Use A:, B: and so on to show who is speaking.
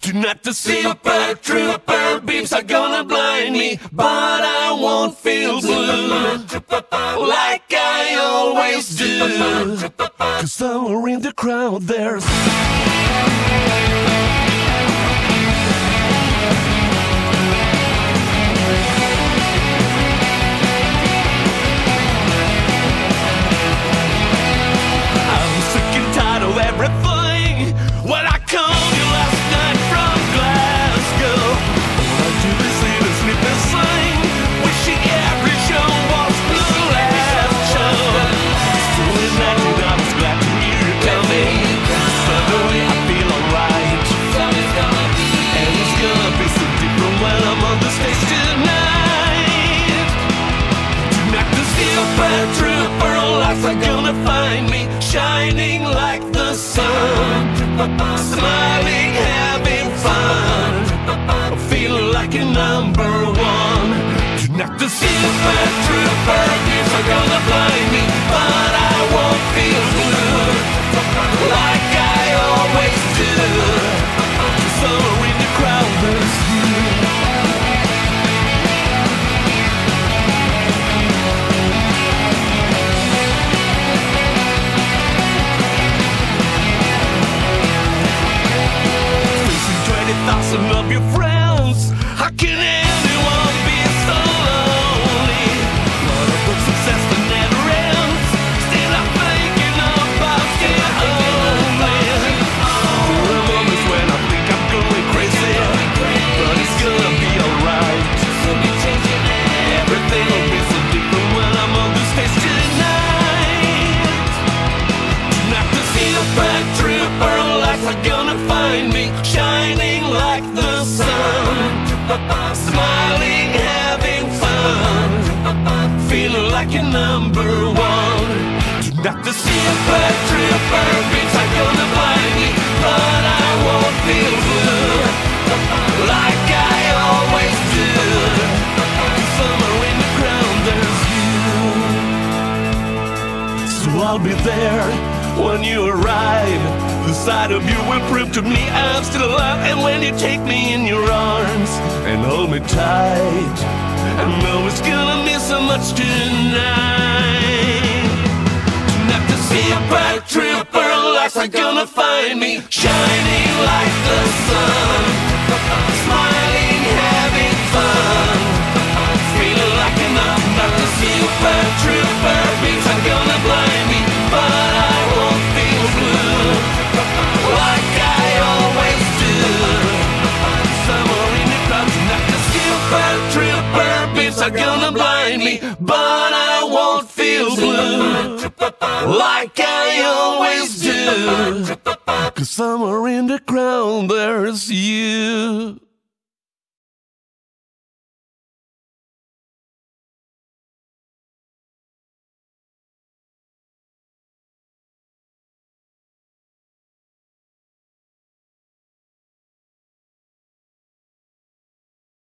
A: Tonight the super trooper beams are gonna blind me, but I won't feel blue like I always do. 'Cause somewhere in the crowd there's I'm sick and tired of everything. What I called you last night from Glasgow. All I do is eat and sleep and sing, wishing every show was the last show. So imagine I was glad to hear you tell me suddenly I feel alright. And it's gonna be so different when I'm on the stage tonight. Tonight the super trooper lights are gonna find me shining like the sun, smiling, having fun, feeling like a number one. Tonight the super trooper beams are gonna blind me, but I won't feel blue like I always do. Somewhere in the crowd there's you. Thousand of your friends, how can anyone be so lonely? What a good success that never ends. Still I'm thinking about getting only. There are moments when I think I'm going crazy, but it's gonna be alright. Everything will be so different when I'm on the stage tonight. Tonight the super trooper lights are gonna find me shining like the sun, smiling, having fun, feeling like a number one. Tonight the super trooper beams are gonna blind me, but I won't feel blue like I always do. Somewhere in the crowd there's you. So I'll be there when you arrive. The sight of you will prove to me I'm still alive. And when you take me in your arms and hold me tight, I know it's gonna mean so much tonight. Tonight the super trooper lights are gonna find me shining like the sun, smiling, having fun, feeling like enough. Not the super trooper beams are gonna blind me, but I won't feel blue like I always do. Somewhere in the crowd tonight the super trooper beams are gonna blind me, but I won't feel blue like I always do. 'Cause somewhere in the crowd there's you.